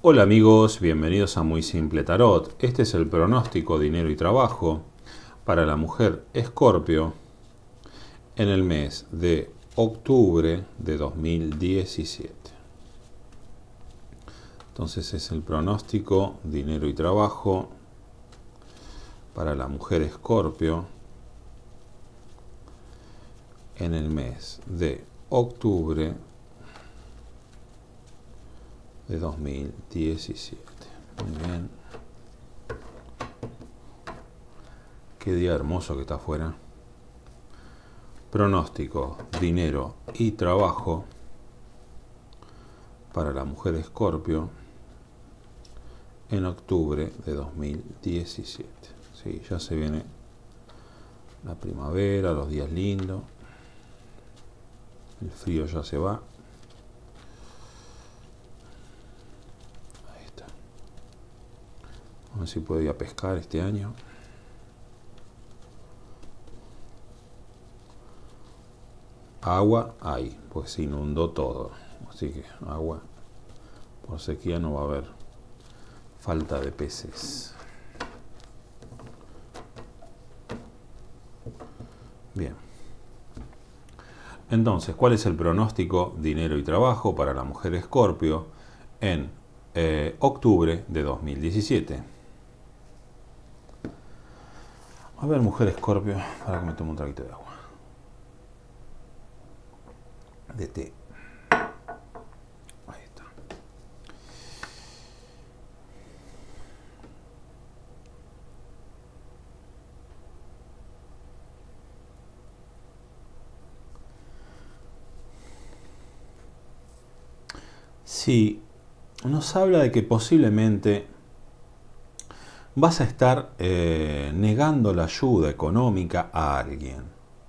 Hola amigos, bienvenidos a Muy Simple Tarot. Este es el pronóstico dinero y trabajo para la mujer Escorpio en el mes de octubre de 2017. Entonces es el pronóstico dinero y trabajo para la mujer Escorpio en el mes de octubre de 2017. Muy bien. Qué día hermoso que está afuera. Pronóstico, dinero y trabajo para la mujer Escorpio en octubre de 2017. Sí, ya se viene la primavera, los días lindos. El frío ya se va. Ahí está. A ver si puedo ir a pescar este año. Agua hay, pues se inundó todo. Así que agua por sequía no va a haber falta de peces. Bien. Entonces, ¿cuál es el pronóstico dinero y trabajo para la mujer Escorpio en octubre de 2017? A ver, mujer Escorpio, para que me tome un traguito de agua. De té. Ahí está. Sí, nos habla de que posiblemente vas a estar negando la ayuda económica a alguien.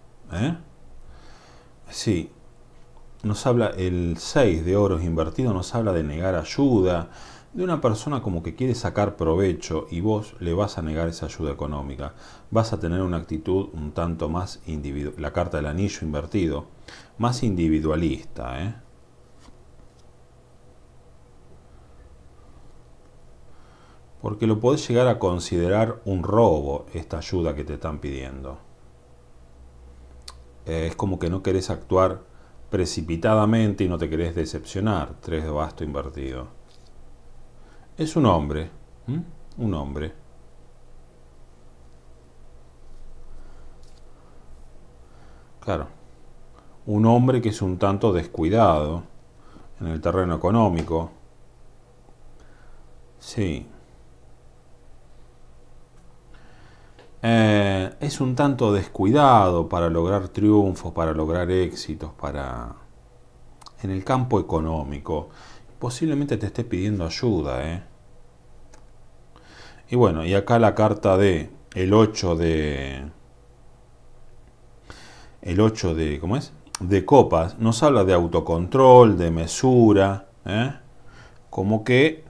Sí, nos habla el 6 de oros invertido, nos habla de negar ayuda, de una persona como que quiere sacar provecho y vos le vas a negar esa ayuda económica. Vas a tener una actitud un tanto más individual, la carta del anillo invertido, más individualista, Porque lo podés llegar a considerar un robo, esta ayuda que te están pidiendo. Es como que no querés actuar precipitadamente y no te querés decepcionar. 3 de basto invertido. Es un hombre. Un hombre. Claro. Un hombre que es un tanto descuidado en el terreno económico. Sí. Es un tanto descuidado para lograr triunfos, para lograr éxitos, en el campo económico. Posiblemente te esté pidiendo ayuda, Y bueno, y acá la carta de el 8 de ¿cómo es? De copas nos habla de autocontrol, de mesura, como que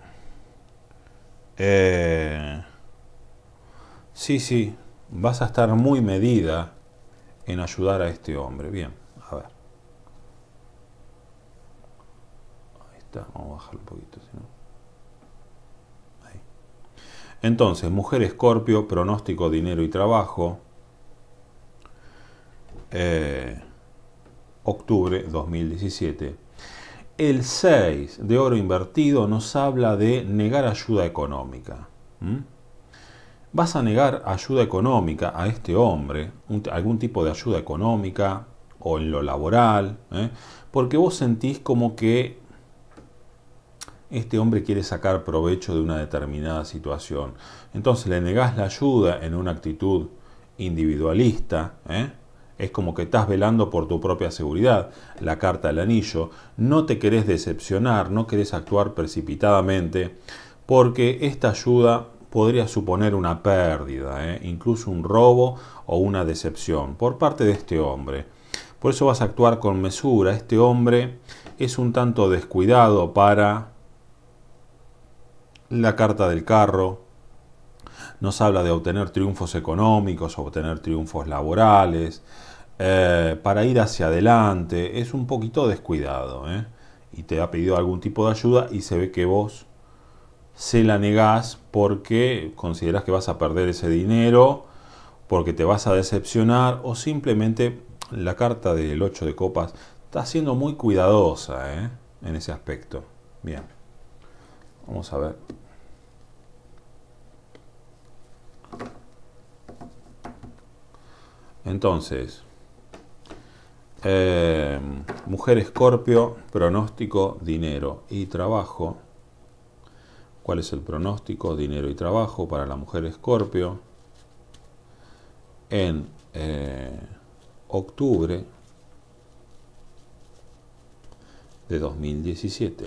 sí, vas a estar muy medida en ayudar a este hombre. Bien, a ver. Ahí está, vamos a bajarlo un poquito, si no. Ahí. Entonces, mujer Escorpio, pronóstico, dinero y trabajo. Octubre 2017. El 6 de oro invertido nos habla de negar ayuda económica. Vas a negar ayuda económica a este hombre, algún tipo de ayuda económica o en lo laboral, porque vos sentís como que este hombre quiere sacar provecho de una determinada situación. Entonces le negás la ayuda en una actitud individualista, Es como que estás velando por tu propia seguridad, la carta del anillo. No te querés decepcionar, no querés actuar precipitadamente, porque esta ayuda podría suponer una pérdida, incluso un robo o una decepción por parte de este hombre. Por eso vas a actuar con mesura. Este hombre es un tanto descuidado para la carta del carro. Nos habla de obtener triunfos económicos, obtener triunfos laborales, para ir hacia adelante. Es un poquito descuidado, y te ha pedido algún tipo de ayuda y se ve que vos se la negás porque considerás que vas a perder ese dinero, porque te vas a decepcionar o simplemente la carta del 8 de copas está siendo muy cuidadosa, en ese aspecto. Bien, vamos a ver. Entonces, mujer Escorpio, pronóstico, dinero y trabajo. ¿Cuál es el pronóstico, dinero y trabajo para la mujer Escorpio en octubre de 2017?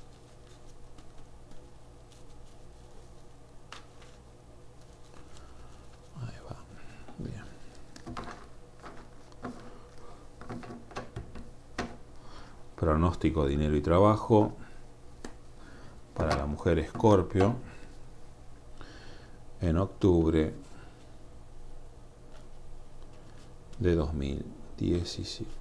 Ahí va. Bien. Pronóstico, dinero y trabajo para la mujer Escorpio en octubre de 2017.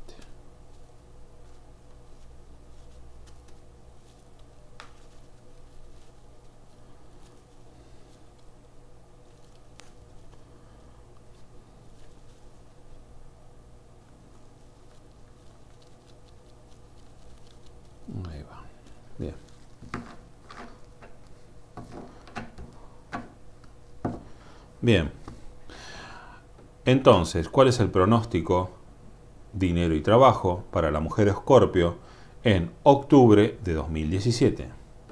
Ahí va. Bien. Bien. Entonces, ¿cuál es el pronóstico, dinero y trabajo para la mujer Escorpio en octubre de 2017?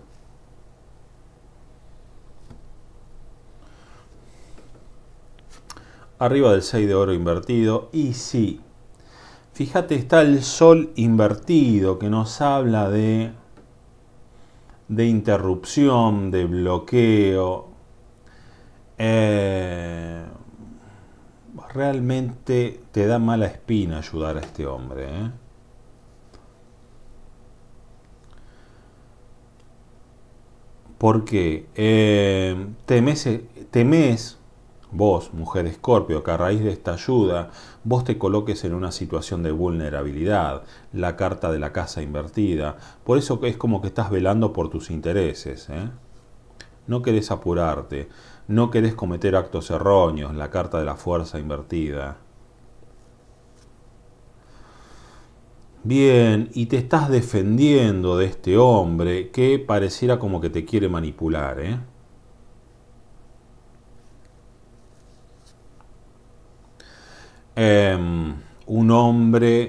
Arriba del 6 de oro invertido. Y sí, fíjate, está el sol invertido que nos habla de interrupción, de bloqueo. Realmente te da mala espina ayudar a este hombre, Porque temes vos, mujer Escorpio, que a raíz de esta ayuda vos te coloques en una situación de vulnerabilidad, la carta de la casa invertida. Por eso es como que estás velando por tus intereses, No querés apurarte, no querés cometer actos erróneos, la carta de la fuerza invertida. Bien, y te estás defendiendo de este hombre que pareciera como que te quiere manipular, un hombre.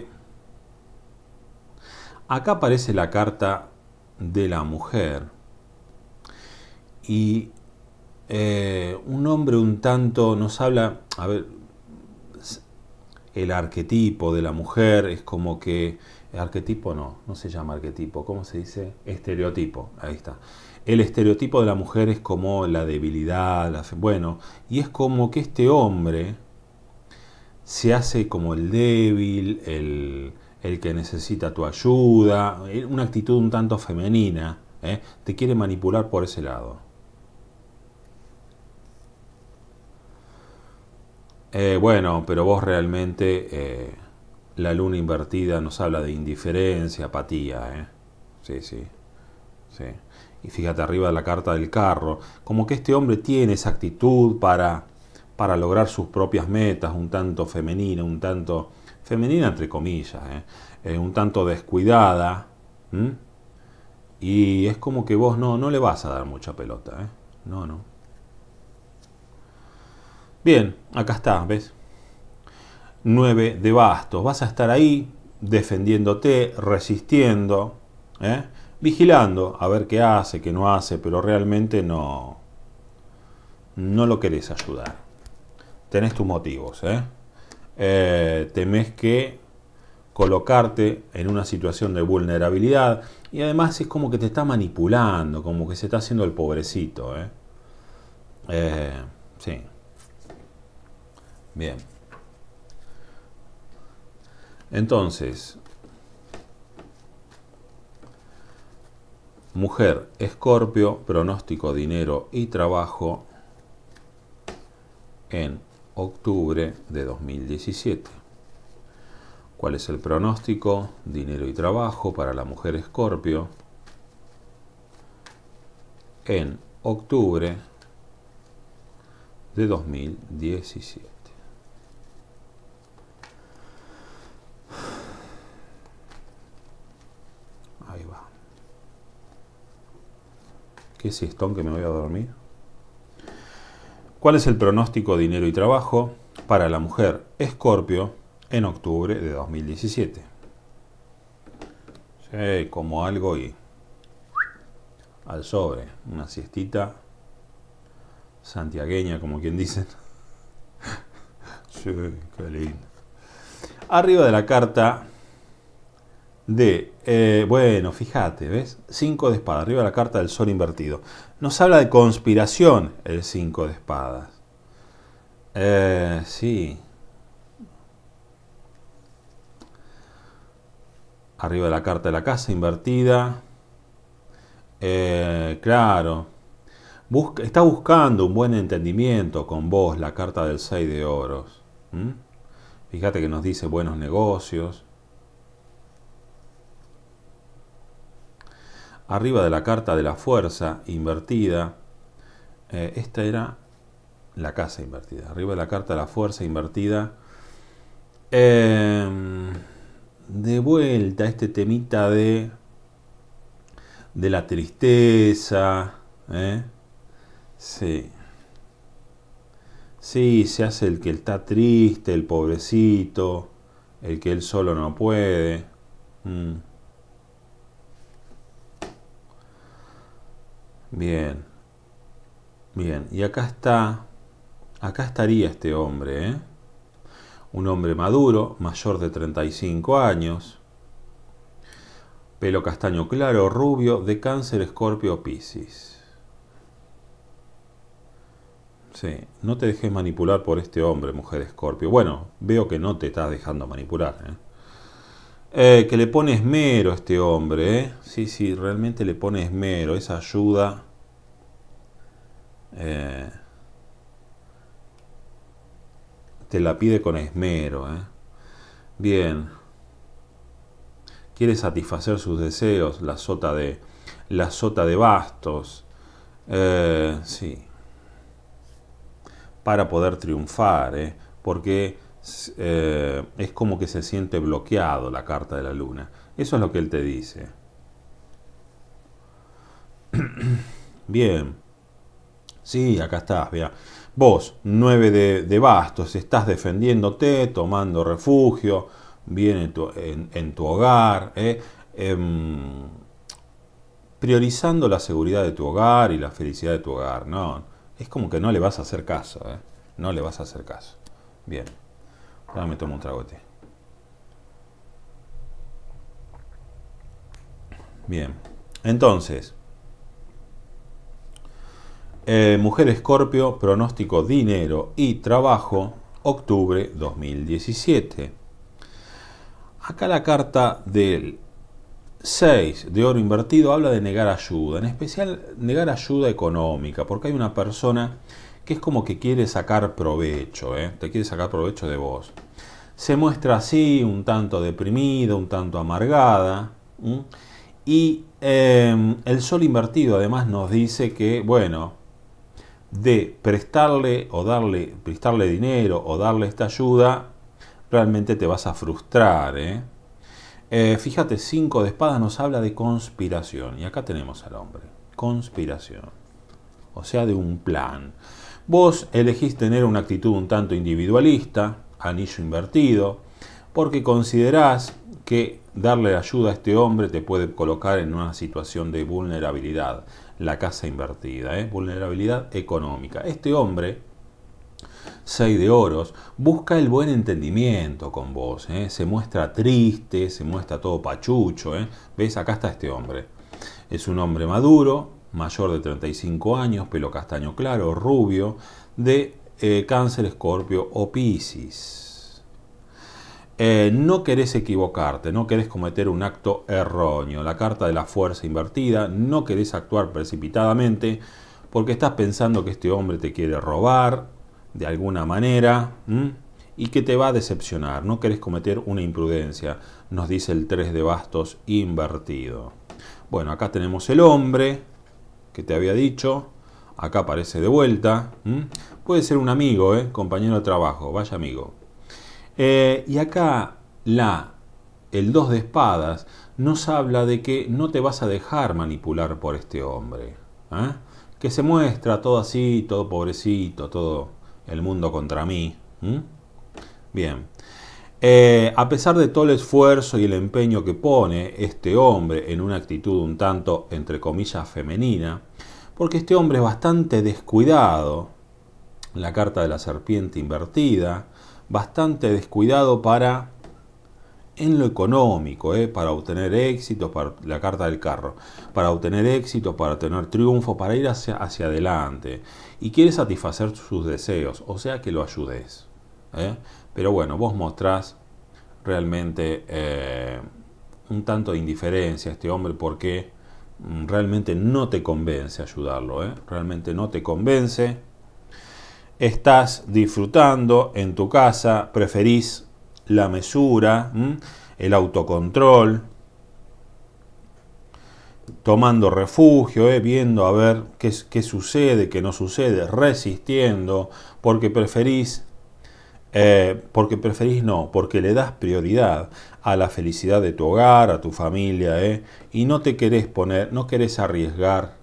Acá aparece la carta de la mujer. Y un hombre un tanto nos habla, a ver, el arquetipo de la mujer es como que, arquetipo no se llama arquetipo, ¿cómo se dice? Estereotipo, ahí está. El estereotipo de la mujer es como la debilidad, bueno, y es como que este hombre se hace como el débil, el que necesita tu ayuda, una actitud un tanto femenina, te quiere manipular por ese lado. Bueno, pero vos realmente la luna invertida nos habla de indiferencia, apatía, Sí, sí, sí. Y fíjate arriba de la carta del carro, como que este hombre tiene esa actitud para lograr sus propias metas, un tanto femenina, entre comillas, un tanto descuidada, ¿m? Y es como que vos no le vas a dar mucha pelota, No. Bien, acá está, ¿ves? 9 de bastos. Vas a estar ahí defendiéndote, resistiendo, vigilando a ver qué hace, qué no hace, pero realmente no lo querés ayudar. Tenés tus motivos, temés que colocarte en una situación de vulnerabilidad y además es como que te está manipulando, como que se está haciendo el pobrecito, sí. Bien. Entonces, mujer Escorpio, pronóstico, dinero y trabajo en octubre de 2017. ¿Cuál es el pronóstico, dinero y trabajo para la mujer Escorpio en octubre de 2017. Ahí va. ¿Qué siestón que me voy a dormir? ¿Cuál es el pronóstico de dinero y trabajo para la mujer Escorpio en octubre de 2017? Sí, como algo y al sobre, una siestita santiagueña, como quien dicen. Sí, qué lindo. Arriba de la carta de, bueno, fíjate, ¿ves? 5 de espadas, arriba de la carta del sol invertido. Nos habla de conspiración el 5 de espadas. Sí. Arriba de la carta de la casa invertida. Claro. Está buscando un buen entendimiento con vos, la carta del 6 de oros. ¿Mm? Fíjate que nos dice buenos negocios. Arriba de la carta de la fuerza invertida. Esta era la casa invertida. Arriba de la carta de la fuerza invertida. De vuelta este temita de la tristeza. Sí. Sí, se hace el que está triste, el pobrecito, el que él solo no puede. Bien, bien. Y acá estaría este hombre, ¿eh? Un hombre maduro, mayor de 35 años, pelo castaño claro, rubio, de Cáncer, Escorpio, Piscis. Sí, no te dejes manipular por este hombre, mujer Escorpio. Bueno, veo que no te estás dejando manipular, que le pone esmero a este hombre, ¿eh? Sí, sí, realmente le pone esmero, esa ayuda. Te la pide con esmero, ¿eh? Bien. Quiere satisfacer sus deseos, la sota de bastos. Sí. Para poder triunfar, ¿eh? Porque es como que se siente bloqueado la carta de la luna. Eso es lo que él te dice. Bien. Sí, acá estás, vea. Vos, 9 de bastos, estás defendiéndote, tomando refugio, bien en tu hogar, priorizando la seguridad de tu hogar y la felicidad de tu hogar. No, es como que no le vas a hacer caso, ¿eh? No le vas a hacer caso. Bien, ahora me tomo un trago de té. Bien, entonces, mujer Escorpio, pronóstico dinero y trabajo, octubre 2017. Acá la carta del 6 de oro invertido habla de negar ayuda, en especial negar ayuda económica, porque hay una persona que es como que quiere sacar provecho, te quiere sacar provecho de vos. Se muestra así, un tanto deprimida, un tanto amargada, y el sol invertido además nos dice que, bueno, de prestarle dinero o darle esta ayuda, realmente te vas a frustrar, fíjate, 5 de espadas nos habla de conspiración. Y acá tenemos al hombre. Conspiración. O sea, de un plan. Vos elegís tener una actitud un tanto individualista, anillo invertido, porque considerás que darle ayuda a este hombre te puede colocar en una situación de vulnerabilidad. La casa invertida, vulnerabilidad económica. Este hombre, 6 de oros, busca el buen entendimiento con vos, se muestra triste, se muestra todo pachucho, ¿ves? Acá está este hombre. Es un hombre maduro, mayor de 35 años, pelo castaño claro, rubio, de Cáncer, Escorpio o Piscis. No querés equivocarte, no querés cometer un acto erróneo. La carta de la fuerza invertida, no querés actuar precipitadamente porque estás pensando que este hombre te quiere robar de alguna manera y que te va a decepcionar. No querés cometer una imprudencia, nos dice el 3 de bastos invertido. Bueno, acá tenemos el hombre que te había dicho, acá aparece de vuelta. Puede ser un amigo, compañero de trabajo, vaya amigo. Y acá el 2 de espadas nos habla de que no te vas a dejar manipular por este hombre. Que se muestra todo así, todo pobrecito, todo el mundo contra mí. Bien. A pesar de todo el esfuerzo y el empeño que pone este hombre en una actitud un tanto, entre comillas, femenina, porque este hombre es bastante descuidado, la carta de la serpiente invertida, bastante descuidado en lo económico, para obtener éxitos, para la carta del carro, para obtener éxitos, para tener triunfo, para ir hacia adelante, y quiere satisfacer sus deseos, o sea que lo ayudes. Pero bueno, vos mostrás realmente un tanto de indiferencia a este hombre porque realmente no te convence ayudarlo, realmente no te convence. Estás disfrutando en tu casa, preferís la mesura, el autocontrol, tomando refugio, viendo a ver qué sucede, qué no sucede, resistiendo, porque preferís porque le das prioridad a la felicidad de tu hogar, a tu familia, y no te querés no querés arriesgar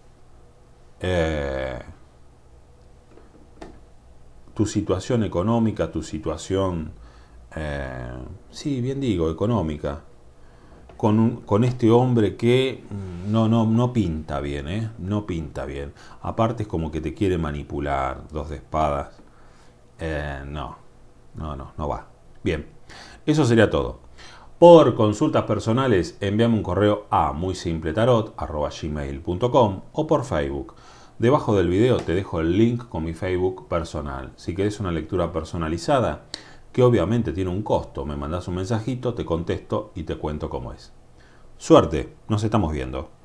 tu situación económica, tu situación, sí, bien digo, económica, con este hombre que no pinta bien, no pinta bien. Aparte es como que te quiere manipular, 2 de espadas. No va. Bien, eso sería todo. Por consultas personales, envíame un correo a muysimpletarot@gmail.com o por Facebook. Debajo del video te dejo el link con mi Facebook personal. Si querés una lectura personalizada, que obviamente tiene un costo, me mandás un mensajito, te contesto y te cuento cómo es. Suerte, nos estamos viendo.